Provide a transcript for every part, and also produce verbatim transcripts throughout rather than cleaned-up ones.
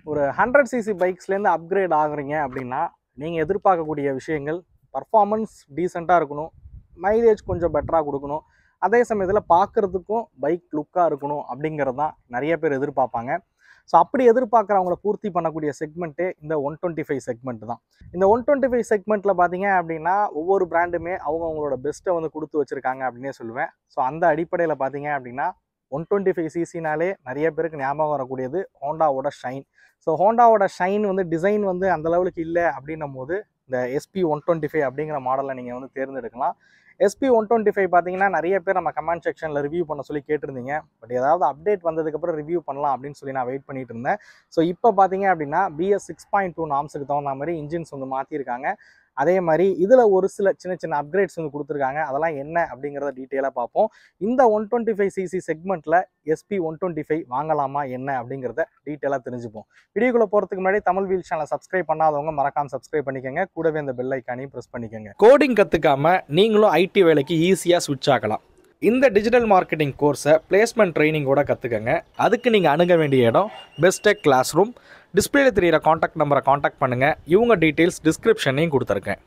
ஒரு hundred CC பைக்ஸ்லேருந்து upgrade ஆகுறீங்க அப்படின்னா நீங்கள் எதிர்பார்க்கக்கூடிய விஷயங்கள் பர்ஃபார்மன்ஸ் டீசெண்டாக இருக்கணும், மைலேஜ் கொஞ்சம் பெட்டராக கொடுக்கணும், அதே சமயத்தில் பார்க்குறதுக்கும் பைக் லுக்காக இருக்கணும் அப்படிங்கிறது தான் நிறைய பேர் எதிர்பார்ப்பாங்க. ஸோ அப்படி எதிர்பார்க்குறவங்கள பூர்த்தி பண்ணக்கூடிய செக்மெண்ட்டே இந்த ஒன் டுவெண்ட்டி ஃபைவ் செக்மெண்ட் தான். இந்த ஒன் டுவெண்ட்டி ஃபைவ் செக்மெண்ட்டில் பார்த்தீங்க அப்படின்னா ஒவ்வொரு பிராண்டுமே அவங்க அவங்களோட பெஸ்ட்டை வந்து கொடுத்து வச்சுருக்காங்க அப்படின்னே சொல்லுவேன். ஸோ அந்த அடிப்படையில் பார்த்தீங்க அப்படின்னா ஒன் டுவெண்ட்டி ஃபைவ் சிசினாலே நிறைய பேருக்கு ஞாபகம் வரக்கூடியது ஹோண்டாவோட ஷைன். ஸோ ஹோண்டாவோட ஷைன் வந்து டிசைன் வந்து அந்த லெவலுக்கு இல்லை அப்படின்னும் போது இந்த எஸ்பி ஒன் டுவெண்ட்டி ஃபைவ் அப்படிங்கிற மாடலில் நீங்கள் வந்து தேர்ந்தெடுக்கலாம். எஸ்பி ஒன் டுவெண்ட்டி ஃபைவ் பார்த்தீங்கன்னா நிறைய பேர் நம்ம கமெண்ட் செக்ஷனில் ரிவ்யூ பண்ண சொல்லி கேட்டிருந்தீங்க. பட் ஏதாவது அப்டேட் வந்ததுக்கப்புறம் ரிவ்யூ பண்ணலாம் அப்படின்னு சொல்லி நான் வெயிட் பண்ணிட்டு இருந்தேன். ஸோ இப்போ பார்த்தீங்க அப்படின்னா பிஎஸ் சிக்ஸ் பாயிண்ட் டூ நாம்ஸுக்கு தகுந்த மாதிரி இன்ஜின்ஸ் வந்து மாற்றிருக்காங்க. அதே மாதிரி இதில் ஒரு சில சின்ன சின்ன அப்கிரேட்ஸ் வந்து கொடுத்துருக்காங்க. அதெல்லாம் என்ன அப்படிங்கிறத டீட்டெயிலாக பார்ப்போம். இந்த ஒன் டுவெண்ட்டி ஃபைவ் சிசி செக்மெண்ட்டில் எஸ்பி ஒன் டுவெண்ட்டி ஃபைவ் வாங்கலாமா என்ன அப்படிங்கிறத டீட்டெயிலாக தெரிஞ்சுப்போம். வீடியோக்குள்ளே போகிறதுக்கு முன்னாடி தமிழ் வீல் சேனலை சப்ஸ்கிரைப் பண்ணாதவங்க மறக்காம சப்ஸ்கிரைப் பண்ணிக்கோங்க. கூடவே இந்த பெல் ஐக்கானையும் ப்ரெஸ் பண்ணிக்கோங்க. கோடிங் கற்றுக்காம நீங்களும் ஐடி வேலைக்கு ஈஸியாக ஸ்விட்ச் ஆகலாம். இந்த டிஜிட்டல் மார்க்கெட்டிங் கோர்ஸை பிளேஸ்மெண்ட் ட்ரைனிங்கோட கற்றுக்கங்க. அதுக்கு நீங்கள் அணுக வேண்டிய இடம் பெஸ்டெக் கிளாஸ் ரூம். டிஸ்பிளேல தெரியிற காண்டாக்ட் நம்பரை காண்டாக்ட் பண்ணுங்கள். இவங்க டீட்டெயில்ஸ் டிஸ்கிரிப்ஷன்லையும் கொடுத்துருக்கேன்.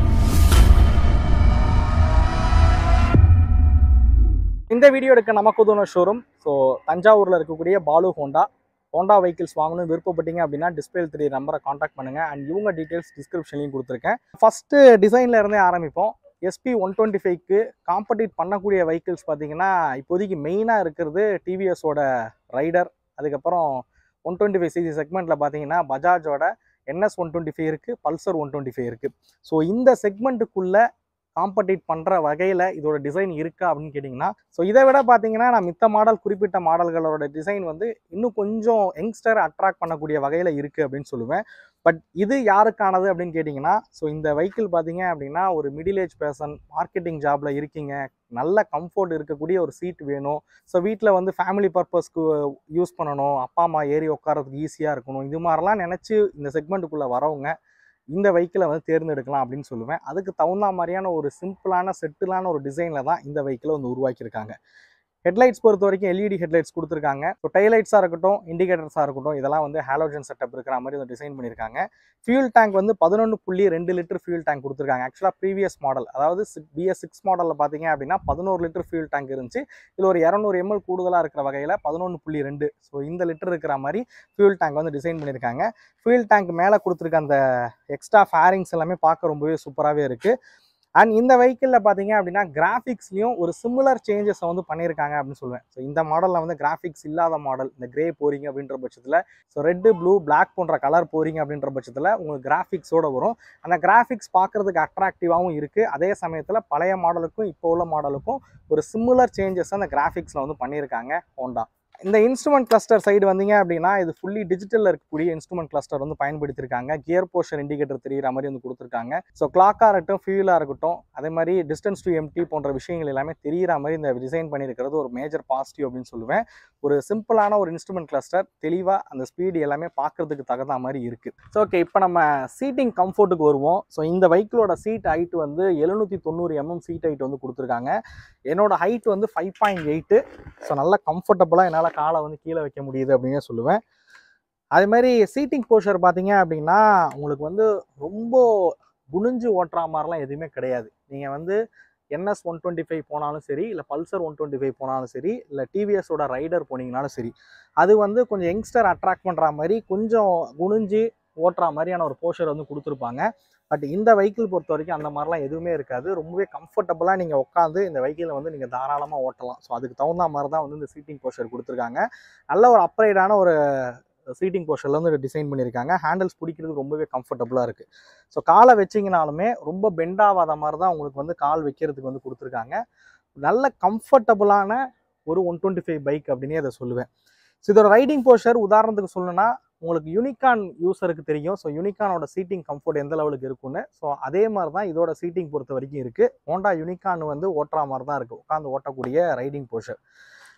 இந்த வீடியோ எடுக்க நமக்கு உதவுன ஷோரூம் ஸோ தஞ்சாவூரில் இருக்கக்கூடிய பாலு ஹோண்டா. ஹோண்டா வெஹிக்கிள்ஸ் வாங்கணும் விருப்பப்பட்டீங்க அப்படின்னா டிஸ்பிளேல தெரியிற நம்பரை காண்டாக்ட் பண்ணுங்கள். அண்ட் இவங்க டீட்டெயில்ஸ் டிஸ்கிரிப்ஷன்லையும் கொடுத்துருக்கேன். ஃபஸ்ட்டு டிசைனில் இருந்தே ஆரம்பிப்போம். எஸ்பி ஒன் டுவெண்ட்டி ஃபைவ்க்கு காம்படிட் பண்ணக்கூடிய வெஹிக்கிள்ஸ் பார்த்தீங்கன்னா இப்போதைக்கு மெயினாக இருக்கிறது டிவிஎஸோட ரைடர். அதுக்கப்புறம் ஒன் டுவெண்ட்டி ஃபைவ் சிசி செக்மெண்ட்டில் பார்த்தீங்கன்னா பஜாஜோட என்எஸ் ஒன் டுவெண்ட்டி ஃபைவ் இருக்குது, பல்சர் ஒன் டுவெண்ட்டி ஃபைவ் இருக்குது. ஸோ இந்த செக்மெண்ட்டுக்குள்ளே காம்படிட் பண்ணுற வகையில் இதோட டிசைன் இருக்கா அப்படின்னு கேட்டிங்கன்னா ஸோ இதை விட பார்த்தீங்கன்னா நான் மித்த மாடல் குறிப்பிட்ட மாடல்களோட டிசைன் வந்து இன்னும் கொஞ்சம் யங்ஸ்டர் அட்ராக்ட் பண்ணக்கூடிய வகையில் இருக்குது அப்படின்னு சொல்லுவேன். பட் இது யாருக்கானது அப்படின்னு கேட்டிங்கன்னா ஸோ இந்த வெஹிக்கிள் பார்த்தீங்க அப்படின்னா ஒரு மிடில் ஏஜ் பர்சன், மார்க்கெட்டிங் ஜாபில் இருக்கீங்க, நல்ல கம்ஃபர்ட் இருக்கக்கூடிய ஒரு சீட் வேணும், ஸோ வீட்டில் வந்து ஃபேமிலி பர்பஸ்க்கு யூஸ் பண்ணணும், அப்பா அம்மா ஏறி உட்காரதுக்கு ஈஸியாக இருக்கணும், இது மாதிரிலாம் நினச்சி இந்த செக்மெண்ட்டுக்குள்ளே வரவங்க இந்த வெஹிக்கிளை வந்து தேர்ந்தெடுக்கலாம் அப்படின்னு சொல்லுவேன். அதுக்கு தகுந்த மாதிரியான ஒரு சிம்பிளான செட்டிலான ஒரு டிசைனில் தான் இந்த வெஹிக்கிளை வந்து உருவாக்கியிருக்காங்க. ஹெட்லைட்ஸ் பொறுத்த வரைக்கும் எல்இடி ஹெட்லைட்ஸ் கொடுத்துருக்காங்க. ஸோ டைலைட்ஸாக இருக்கட்டும், இண்டிகேட்டர்ஸாக இருக்கட்டும், இதெல்லாம் வந்து ஹாலோஜன் செட்டப் இருக்கிற மாதிரி வந்து டிசைன் பண்ணியிருக்காங்க. ஃபியூல் டேங்க் வந்து பதினொன்று புள்ளி ரெண்டு லிட்டர் ஃபியூல் டேங்க் கொடுத்துருக்காங்க. ஆக்சுவலாக ப்ரீவியஸ் மாடல் அதாவது பிஎஸ் சிக்ஸ் மாடலில் பார்த்தீங்க அப்படின்னா பதினோரு லிட்டர் ஃபியூல் டேங்க் இருந்துச்சு. இதில் ஒரு இரநூறு எம்எல் கூடுதலாக இருக்கிற வகையில் பதினொன்று புள்ளி ரெண்டு ஸோ இந்த லிட்டர் இருக்கிற மாதிரி ஃபியூல் டேங்க் வந்து டிசைன் பண்ணியிருக்காங்க. ஃபியூல் டேங்க் மேலே கொடுத்துருக்க அந்த எக்ஸ்ட்ரா ஃபேரிங்ஸ் எல்லாமே பார்க்க ரொம்பவே சூப்பராகவே இருக்குது. அண்ட் இந்த வெஹிக்கிளில் பார்த்தீங்க அப்படின்னா கிராஃபிக்ஸ்லையும் ஒரு சிமிலர் சேஞ்சஸை வந்து பண்ணியிருக்காங்க அப்படின்னு சொல்லுவேன். ஸோ இந்த மாடலில் வந்து கிராஃபிக்ஸ் இல்லாத மாடல் இந்த கிரே போரிங் அப்படின்ற பட்சத்தில் ஸோ ரெட்டு ப்ளூ பிளாக் போன்ற கலர் போரிங் அப்படின்ற பட்சத்தில் உங்களுக்கு கிராஃபிக்ஸோடு வரும். அந்த கிராஃபிக்ஸ் பார்க்குறதுக்கு அட்ராக்டிவாகவும் இருக்குது. அதே சமயத்தில் பழைய மாடலுக்கும் இப்போ உள்ள மாடலுக்கும் ஒரு சிமிலர் சேஞ்சஸ் அந்த கிராஃபிக்ஸில் வந்து பண்ணியிருக்காங்க ஹோண்டா. இந்த இன்ஸ்ட்ருமெண்ட் கிளஸ்டர் சைடு வந்தீங்க அப்படின்னா இது ஃபுல்லி டிஜிட்டலில் இருக்கக்கூடிய இன்ஸ்ட்ருமெண்ட் கிளஸ்டர் வந்து பயன்படுத்தியிருக்காங்க. கியர் போர்ஷன் இண்டிகேட்டர் தெரிகிற மாதிரி வந்து கொடுத்துருக்காங்க. ஸோ கிளாக்காக இருக்கட்டும், ஃபியூலாக இருக்கட்டும், அதே மாதிரி டிஸ்டன்ஸ் டு எம்டி போன்ற விஷயங்கள் எல்லாமே தெரிகிற மாதிரி இந்த டிசைன் பண்ணியிருக்கிறது ஒரு மேஜர் பாசிட்டிவ் அப்படின்னு சொல்லுவேன். ஒரு சிம்பிளான ஒரு இன்ஸ்ட்ருமெண்ட் கிளஸ்டர் தெளிவாக அந்த ஸ்பீடு எல்லாமே பார்க்குறதுக்கு தகுந்த மாதிரி இருக்குது. ஸோ ஓகே, இப்போ நம்ம சீட்டிங் கம்ஃபர்ட்டுக்கு வருவோம். ஸோ இந்த வெஹிக்கிளோட சீட் ஹைட் வந்து எழுநூற்றி தொண்ணூறு எம்எம் சீட் ஹைட் வந்து கொடுத்துருக்காங்க. என்னோட ஹைட் வந்து ஃபைவ் பாயிண்ட் எயிட்டு ஸோ நல்லா கம்ஃபர்டபுளாக என்னால் காலை வந்து கீழே வைக்க முடியுது அப்படின்னு சொல்லுவேன். அதே மாதிரி சீட்டிங் போஸ்டர் பார்த்தீங்க அப்படின்னா உங்களுக்கு வந்து ரொம்ப குனிஞ்சு ஓட்டுற மாதிரிலாம் எதுவுமே கிடையாது. நீங்கள் வந்து என்எஸ் ஒன் டுவெண்ட்டி ஃபைவ் போனாலும் சரி, இல்லை பல்சர் ஒன் டுவெண்ட்டி ஃபைவ் போனாலும் சரி, இல்லை டிவிஎஸோட ரைடர் போனீங்கனாலும் சரி, அது வந்து கொஞ்சம் யங்ஸ்டர் அட்ராக்ட் பண்ணுற மாதிரி கொஞ்சம் குனிஞ்சு ஓட்டுற மாதிரியான ஒரு போஸ்டர் வந்து கொடுத்துருப்பாங்க. பட் இந்த வெஹிக்கிள் பொறுத்த வரைக்கும் அந்த மாதிரிலாம் எதுவுமே இருக்காது. ரொம்பவே கம்ஃபர்டபுளாக நீங்கள் உட்காந்து இந்த வெஹிக்கிளை வந்து நீங்கள் தாராளமாக ஓட்டலாம். ஸோ அதுக்கு தகுந்த மாதிரி தான் வந்து இந்த சீட்டிங் போஸ்டர் கொடுத்துருக்காங்க. நல்ல ஒரு அப்ரைடான ஒரு சீட்டிங் போஸ்டரில் வந்து டிசைன் பண்ணியிருக்காங்க. ஹேண்டில்ஸ் பிடிக்கிறதுக்கு ரொம்பவே கம்ஃபர்டபுளாக இருக்குது. ஸோ காலை வச்சிங்கனாலுமே ரொம்ப பெண்டாகாத மாதிரி தான் உங்களுக்கு வந்து கால் வைக்கிறதுக்கு வந்து கொடுத்துருக்காங்க. நல்ல கம்ஃபர்டபுளான ஒரு ஒன் டுவெண்ட்டி ஃபைவ் பைக் அப்படின்னே அதை சொல்லுவேன். ஸோ இதோட ரைடிங் போஸ்டர் உதாரணத்துக்கு சொல்லணும்னா உங்களுக்கு யூனிகான் யூஸருக்கு தெரியும். ஸோ யூனிகானோட சீட்டிங் கம்ஃபர்ட் எந்த லெவலுக்கு இருக்குன்னு. ஸோ அதே மாதிரி தான் இதோட சீட்டிங் பொறுத்த வரைக்கும் இருக்குது. ஹோண்டா யூனிகான் வந்து ஓட்டுற மாதிரி தான் இருக்குது, உட்காந்து ஓட்டக்கூடிய ரைடிங் போஸ்டர்.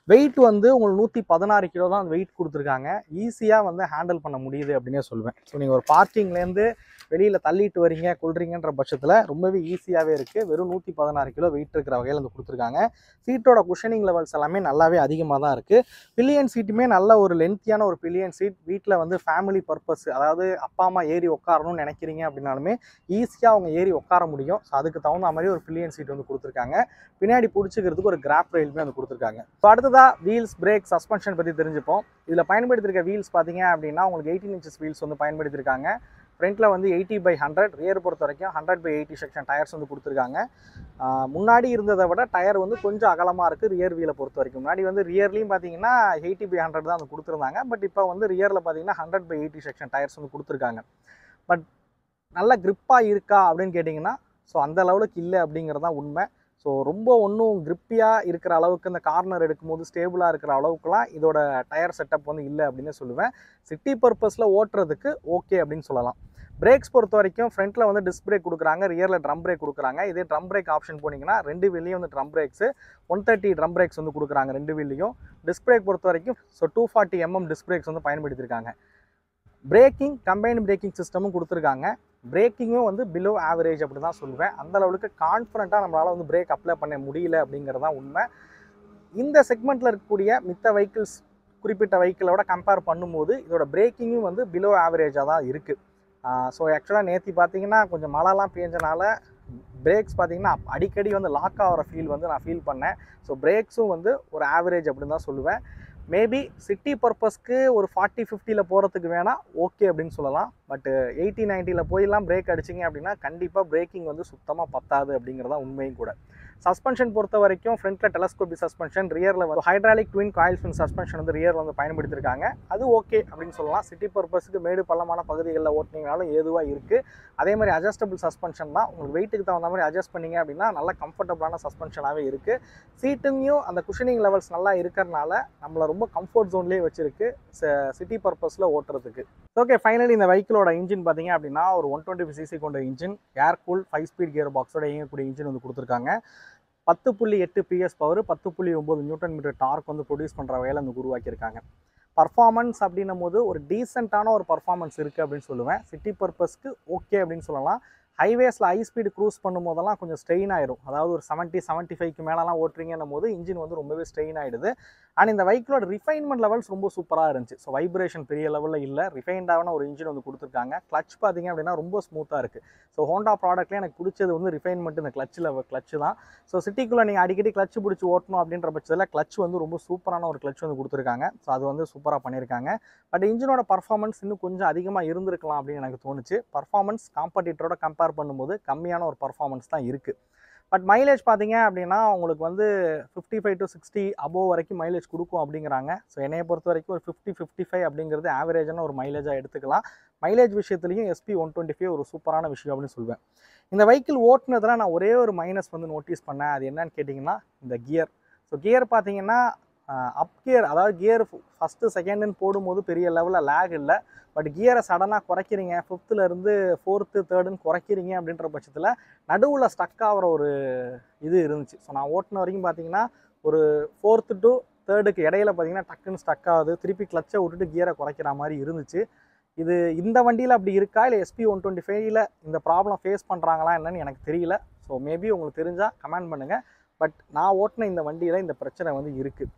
வெயிட் வந்து உங்களுக்கு நூற்றி பதினாறு கிலோ தான் வெயிட் கொடுத்துருக்காங்க. ஈஸியாக வந்து ஹேண்டில் பண்ண முடியுது அப்படின்னே சொல்லுவேன். ஸோ நீங்கள் ஒரு பார்க்கிங்லேருந்து வெளியில் தள்ளிட்டு வரீங்க கொள்றீங்கன்ற பட்சத்தில் ரொம்பவே ஈஸியாகவே இருக்குது. வெறும் நூற்றி பதினாறு கிலோ வெயிட் இருக்கிற வகையில் வந்து கொடுத்துருக்காங்க. சீட்டோட குஷனிங் லெவல்ஸ் எல்லாமே நல்லாவே அதிகமாக தான் இருக்குது. பில்லியன் சீட்டுமே நல்ல ஒரு லென்த்தியான ஒரு பில்லியன் சீட். வீட்டில் வந்து ஃபேமிலி பர்பஸ், அதாவது அப்பா அம்மா ஏறி உட்காரணும்னு நினைக்கிறீங்க அப்படின்னாலுமே ஈஸியாக அவங்க ஏறி உட்கார முடியும். ஸோ அதுக்கு தகுந்த மாதிரி ஒரு பில்லியன் சீட் வந்து கொடுத்துருக்காங்க. பின்னாடி பிடிச்சிக்கிறதுக்கு ஒரு கிராப் ரயிலுமே வந்து கொடுத்துருக்காங்க. ஸோ அடுத்ததாக வீல்ஸ், பிரேக், சஸ்பென்ஷன் பற்றி தெரிஞ்சுப்போம். இதில் பயன்படுத்தியிருக்க வீல்ஸ் பார்த்தீங்க அப்படின்னா உங்களுக்கு எயிட்டீன் இன்ச்சஸ் வீல்ஸ் வந்து பயன்படுத்தியிருக்காங்க. ஃப்ரண்ட்டில் வந்து எயிட்டி பை ஹண்ட்ரட், ரியர் பொறுத்த வரைக்கும் hundred by eighty section tyres வந்து கொடுத்துருக்காங்க. முன்னாடி இருந்ததை விட டயர் வந்து கொஞ்சம் அகலமாக இருக்குது ரியர் வீலை பொறுத்த வரைக்கும். முன்னாடி வந்து ரியர்லையும் பார்த்தீங்கன்னா எயிட்டி பை ஹண்ட்ரட் தான் வந்து கொடுத்துருந்தாங்க. பட் இப்போ வந்து ரியரில் பார்த்தீங்கன்னா hundred by eighty section tyres வந்து கொடுத்துருக்காங்க. பட் நல்ல கிரிப்பாக இருக்கா அப்படின்னு கேட்டிங்கன்னா ஸோ அந்த லெவலுக்கு இல்லை அப்படிங்கிறது தான் உண்மை. ஸோ ரொம்ப ஒன்றும் கிரிப்பியாக இருக்கிற அளவுக்கு இந்த கார்னர் எடுக்கும்போது ஸ்டேபிளாக இருக்கிற அளவுக்குலாம் இதோட டயர் செட்டப் வந்து இல்லை அப்படின்னு சொல்லுவேன். சிட்டி பர்பஸில் ஓட்டுறதுக்கு ஓகே அப்படின்னு சொல்லலாம். பிரேக்ஸ் பொறுத்த வரைக்கும் ஃப்ரண்ட்டில் வந்து டிஸ்க் பிரேக் கொடுக்குறாங்க, ரியரில் ட்ரம் பிரேக் கொடுக்குறாங்க. இதே ட்ரம் பிரேக் ஆப்ஷன் போனீங்கன்னா ரெண்டு வீல்லையும் வந்து drum brakes one thirty drum brakes வந்து கொடுக்குறாங்க ரெண்டு வீல்லையும். டிஸ்க் பிரேக் பொறுத்த வரைக்கும் so two forty MM disc brakes வந்து பயன்படுத்தியிருக்காங்க. பிரேக்கிங் கம்பைன்டு பிரேக்கிங் சிஸ்டமும் கொடுத்துருக்காங்க. பிரேக்கிங்கும் வந்து பிலோ ஆவரேஜ் அப்படி தான் சொல்லுவேன். அந்த அளவுக்கு கான்ஃபிடண்ட்டாக நம்மளால் வந்து பிரேக் அப்ளை பண்ண முடியல அப்படிங்கிறது தான் உண்மை. இந்த செக்மெண்ட்டில் இருக்கக்கூடிய மித்த வெஹிக்கிள்ஸ், குறிப்பிட்ட வெஹிக்கிளோட கம்பேர் பண்ணும்போது இதோட பிரேக்கிங்கும் வந்து பிலோ ஆவரேஜாக தான் இருக்குது. ஸோ ஆக்சுவலாக நேற்று பார்த்தீங்கன்னா கொஞ்சம் மழைலாம் பேஞ்சனால பிரேக்ஸ் பார்த்தீங்கன்னா அடிக்கடி வந்து லாக் ஆகிற ஃபீல் வந்து நான் ஃபீல் பண்ணேன். ஸோ பிரேக்ஸும் வந்து ஒரு ஆவரேஜ் அப்படின்னு தான் சொல்லுவேன். மேபி சிட்டி பர்பஸ்க்கு ஒரு ஃபார்ட்டி ஃபிஃப்டியில் போகிறதுக்கு வேணால் ஓகே அப்படின்னு சொல்லலாம். பட்டு எயிட்டி நைன்ட்டியில் போயெல்லாம் பிரேக் அடிச்சிங்க அப்படின்னா கண்டிப்பாக பிரேக்கிங் வந்து சுத்தமாக பத்தாது அப்படிங்கிறதா உண்மையும் கூட. சஸ்பென்ஷன் பொறுத்த வரைக்கும் ஃப்ரண்ட்டில் டெலஸ்கோபி சஸ்பென்ஷன், ரியரில் வந்து hydraulic twin coil fin suspension வந்து ரியர் வந்து பயன்படுத்தியிருக்காங்க. அது ஓகே அப்படின்னு சொல்லலாம். சிட்டி பர்பஸுக்கு மேடு பள்ளமான பகுதிகளில் ஓட்டினீங்கனாலும் ஏதுவாக இருக்குது. அதே மாதிரி அட்ஜஸ்டபிள் சஸ்பென்ஷன் தான். உங்களுக்கு வெயிட்டுக்கு தகுந்த மாதிரி அட்ஜஸ்ட் பண்ணிங்க அப்படின்னா நல்ல கம்ஃபர்டபுளான சஸ்பென்ஷனாகவே இருக்குது. சீட்டுங்கையும் அந்த குஷனிங் லெவல்ஸ் நல்லா இருக்கிறனால நம்மளை ரொம்ப கம்ஃபர்ட் ஜோன்லேயே வச்சுருக்கு சிட்டி பர்பஸில் ஓட்டுறதுக்கு. ஓகே, ஃபைனலி இந்த வெஹிக்கிளோட இன்ஜின் பார்த்தீங்க அப்படின்னா ஒரு ஒன் டுவெண்ட்டி ஃபைவ் சிசி கொண்ட engine, air cool five speed gear பாக்ஸோட இயங்கக்கூடிய இன்ஜின் வந்து கொடுத்துருக்காங்க. பத்து புள்ளி எட்டு பிஎஸ் பவர், பத்து புள்ளி ஒம்பது நியூட்டன் மீட்டர் டார்க் வந்து ப்ரொடியூஸ் பண்ணுற வகையில் வந்து உருவாக்கியிருக்காங்க. பர்ஃபார்மன்ஸ் அப்படின்னும் போது ஒரு டீசெண்டான ஒரு பர்ஃபார்மன்ஸ் இருக்குது அப்படின்னு சொல்லுவேன். சிட்டி பர்பஸ்க்கு ஓகே அப்படின்னு சொல்லலாம். ஹைவேஸில் ஹை ஸ்பீடு க்ரூஸ் பண்ணும் போதெல்லாம் கொஞ்சம் ஸ்ட்ரெயின் ஆயிடும். அதாவது ஒரு செவன்ட்டி செவன்ட்டி ஃபைவ்க்கு மேலெலாம் ஓட்டுறீங்கன்னும் போது இன்ஜின் வந்து ரொம்பவே ஸ்ட்ரெயின் ஆகிடுது. அண்ட் இந்த வெஹிக்கிளோட ரிஃபைன்மெண்ட் லெவல்ஸ் ரொம்ப சூப்பராக இருந்துச்சு. ஸோ வைப்ரேஷன் பெரிய லெவலில் இல்லை, ரிஃபைண்டான ஒரு இன்ஜின் வந்து கொடுத்துருக்காங்க. கிளச் பார்த்தீங்க அப்படின்னா ரொம்ப ஸ்மூத்தாக இருக்குது. ஸோ ஹோண்டா ப்ராடக்ட்லேயே எனக்கு பிடிச்சது வந்து ரிஃபைன்மெண்ட் இந்த கிளச்சில் கிளச்சு தான். ஸோ சிட்டிக்குள்ளே நீங்கள் அடிக்கடி கிளச் பிடிச்சி ஓட்டணும் அப்படின்ற பட்சத்தில் கிளச் வந்து ரொம்ப சூப்பரான ஒரு கிளச் வந்து கொடுத்துருக்காங்க. ஸோ அது வந்து சூப்பராக பண்ணியிருக்காங்க. பட் இன்ஜினோட பர்ஃபார்மன்ஸ் இன்னும் கொஞ்சம் அதிகமாக இருந்திருக்கலாம் அப்படின்னு எனக்கு தோணுச்சு. பர்ஃபார்மன்ஸ் காம்படிட்டரோட கம்பேர் பண்ணும்போது கம்மியான ஒரு பர்ஃபார்மன்ஸ் தான் இருக்குது. பட் மைலேஜ் பார்த்தீங்க அப்படின்னா உங்களுக்கு வந்து fifty five to sixty above வரைக்கும் மைலேஜ் கொடுக்கும் அப்படிங்கிறாங்க. ஸோ என்னையை பொறுத்த வரைக்கும் ஒரு ஃபிஃப்டி ஃபிஃப்டி ஃபைவ் அப்படிங்கிறது ஆவரேஜான ஒரு மைலேஜாக எடுத்துக்கலாம். மைலேஜ் விஷயத்துலையும் எஸ்பி ஒன் டுவெண்ட்டி ஃபைவ் ஒரு சூப்பரான விஷயம் அப்படின்னு சொல்லுவேன். இந்த வெஹிக்கிள் ஓட்டுனதில் நான் ஒரே ஒரு மைனஸ் வந்து நோட்டீஸ் பண்ணேன். அது என்னன்னு கேட்டிங்கன்னா இந்த கியர். ஸோ கியர் பார்த்தீங்கன்னா அப் கியர், அதாவது கியர் ஃபஸ்ட்டு செகண்டுன்னு போடும்போது பெரிய லெவலில் லேக் இல்லை. பட் கியரை சடனாக குறைக்கிறீங்க, ஃபிஃப்த்துலேருந்து ஃபோர்த்து தேர்டுன்னு குறைக்கிறீங்க அப்படின்ற பட்சத்தில் நடுவில் ஸ்டக் ஆகிற ஒரு இது இருந்துச்சு. ஸோ நான் ஓட்டின வரைக்கும் பார்த்தீங்கன்னா ஒரு ஃபோர்த்து டு தேர்டுக்கு இடையில பார்த்தீங்கன்னா டக்குன்னு ஸ்டக் ஆகுது, திருப்பி கிளச்சை விட்டுட்டு கியரை குறைக்கிற மாதிரி இருந்துச்சு. இது இந்த வண்டியில் அப்படி இருக்கா இல்லை எஸ்பி ஒன் டுவெண்ட்டி ஃபைவ்ல இந்த ப்ராப்ளம் ஃபேஸ் பண்ணுறாங்களா என்னன்னு எனக்கு தெரியல. ஸோ மேபி உங்களுக்கு தெரிஞ்சால் கமெண்ட் பண்ணுங்கள். பட் நான் ஓட்டின இந்த வண்டியில் இந்த பிரச்சனை வந்து இருக்குது.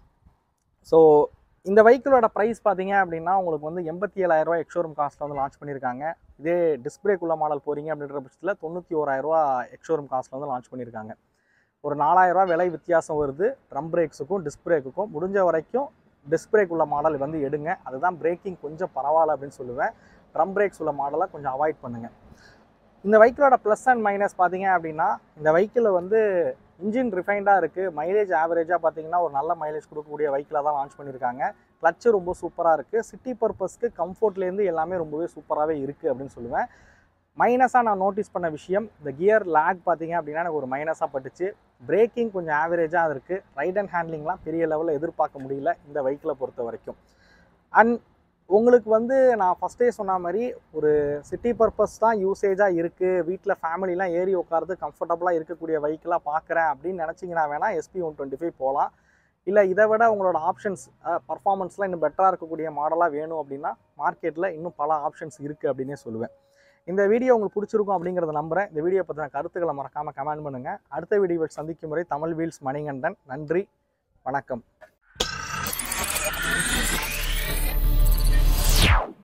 ஸோ இந்த வெஹிக்கிளோட ப்ரைஸ் பார்த்தீங்க அப்படின்னா உங்களுக்கு வந்து எண்பத்தி ஏழாயிரரூவா எக்ஷோரூம் காஸ்ட்டில் வந்து லான்ச் பண்ணியிருக்காங்க. இதே டிஸ்க் பிரேக் உள்ள மாடல் போகிறீங்க அப்படின்ற பட்சத்தில் தொண்ணூற்றி ஓராயிரரூவா எக்ஷோரூம் காஸ்ட்டில் வந்து லான்ச் பண்ணியிருக்காங்க. ஒரு நாலாயிரரூவா விலை வித்தியாசம் வருது ட்ரம் பிரேக்ஸுக்கும் டிஸ்க் பிரேக்குக்கும். முடிஞ்ச வரைக்கும் டிஸ்க் பிரேக் உள்ள மாடல் வந்து எடுங்க. அதுதான் பிரேக்கிங் கொஞ்சம் பரவாயில்ல அப்படின்னு சொல்லுவேன். ட்ரம் பிரேக்ஸ் உள்ள மாடலை கொஞ்சம் அவாய்ட் பண்ணுங்கள். இந்த வெஹிக்கிளோட ப்ளஸ் அண்ட் மைனஸ் பார்த்தீங்க அப்படின்னா இந்த வெஹிக்கிளில் வந்து இன்ஜின் ரிஃபைண்டாக இருக்குது. மைலேஜ் ஆவரேஜாக பார்த்தீங்கன்னா ஒரு நல்ல மைலேஜ் கொடுக்கக்கூடிய வெஹிக்கிளாக தான் லான்ச் பண்ணியிருக்காங்க. கிளச்சு ரொம்ப சூப்பராக இருக்குது. சிட்டி பர்பஸ்க்கு கம்ஃபோர்ட்லேருந்து எல்லாமே ரொம்பவே சூப்பராகவே இருக்குது அப்படின்னு சொல்லுவேன். மைனஸாக நான் நோட்டீஸ் பண்ண விஷயம் இந்த கியர் லேக் பார்த்தீங்க அப்படின்னா எனக்கு ஒரு மைனஸாக பட்டுச்சு. பிரேக்கிங் கொஞ்சம் ஆவரேஜாக இருக்குது. ரைட் அண்ட் ஹேண்ட்லிங்லாம் பெரிய லெவலில் எதிர்பார்க்க முடியல இந்த வெஹிக்கிளை பொறுத்த வரைக்கும். அண்ட் உங்களுக்கு வந்து நான் ஃபஸ்ட்டே சொன்ன மாதிரி ஒரு சிட்டி பர்பஸ் தான் யூசேஜாக இருக்குது, வீட்டில் ஃபேமிலிலாம் ஏறி உட்கார்றது கம்ஃபர்டபுளாக இருக்கக்கூடிய வெஹிக்கிளாக பார்க்குறேன் அப்படின்னு நினச்சிங்கன்னா வேணால் எஸ்பி ஒன் டுவெண்ட்டி ஃபைவ் போகலாம். இல்லை இதை விட உங்களோட ஆப்ஷன்ஸ் பர்ஃபார்மன்ஸ்லாம் இன்னும் பெட்டராக இருக்கக்கூடிய மாடலாக வேணும் அப்படின்னா மார்க்கெட்டில் இன்னும் பல ஆப்ஷன்ஸ் இருக்குது அப்படின்னே சொல்லுவேன். இந்த வீடியோ உங்களுக்கு பிடிச்சிருக்கும் அப்படிங்கிறத நம்புகிறேன். இந்த வீடியோ பற்றின கருத்துக்களை மறக்காமல் கமெண்ட் பண்ணுங்கள். அடுத்த வீடியோவில் சந்திக்கும் முறை தமிழ் வீல்ஸ் மணிகண்டன். நன்றி, வணக்கம்.